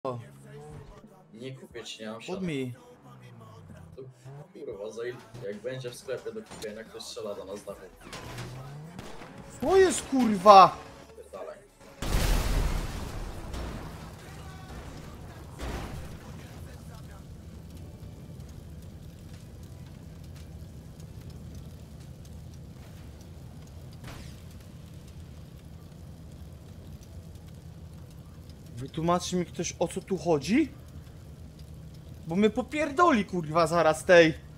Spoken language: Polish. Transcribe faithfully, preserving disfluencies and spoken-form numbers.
O, Nie kupię ci, nie mam pod siana. mi. To, kurwa, za il... jak będzie w sklepie do kupienia, ktoś strzela do nas dachu. Co jest kurwa? Pierdalaj. Wytłumaczy mi ktoś, o co tu chodzi? Bo mnie popierdoli kurwa zaraz tej.